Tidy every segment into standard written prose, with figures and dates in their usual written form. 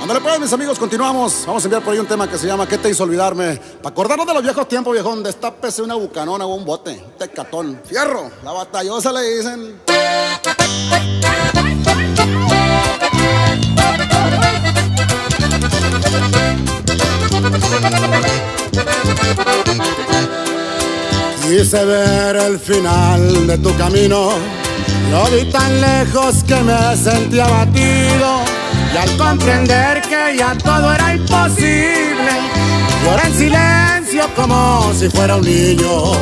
Ándale pues, mis amigos, continuamos. Vamos a enviar por ahí un tema que se llama ¿Qué te hizo olvidarme? Para acordarnos de los viejos tiempos, viejón. Destápese una bucanona o un bote, un tecatón. Fierro, la batallosa le dicen. Quise ver el final de tu camino, lo vi tan lejos que me sentí abatido. Y al comprender que ya todo era imposible, lloré en silencio como si fuera un niño.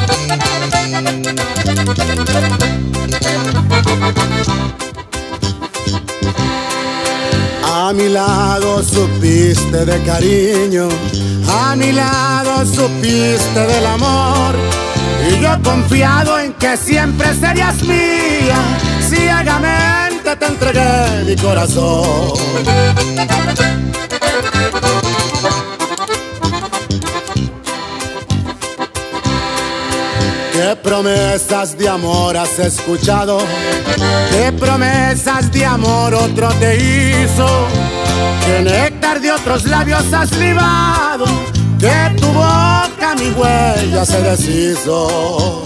A mi lado supiste de cariño, a mi lado supiste del amor. Y yo confiado en que siempre serías mía, ciegamente te entregué mi corazón. ¿Qué promesas de amor has escuchado? ¿Qué promesas de amor otro te hizo? ¿Qué néctar de otros labios has libado? Que tu boca mi huella se deshizo.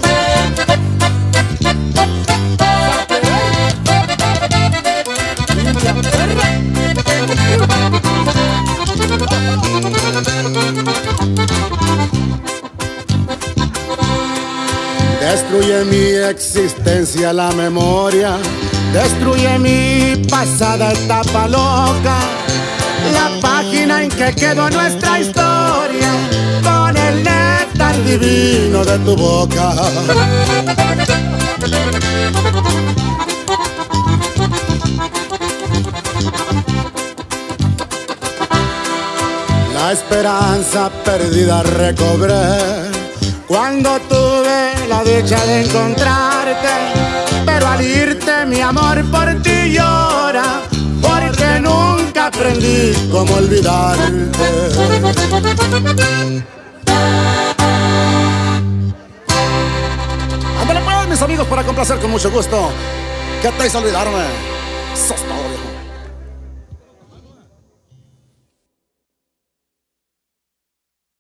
Destruye mi existencia la memoria, destruye mi pasada etapa loca, la página en que quedó nuestra historia con el néctar divino de tu boca. La esperanza perdida recobré cuando tuve la dicha de encontrarte, pero al irte mi amor por ti llora, porque nunca aprendí cómo olvidarte. Ándale pues, mis amigos, para complacer con mucho gusto. ¿Qué te hizo olvidarme? Sos todo, viejo.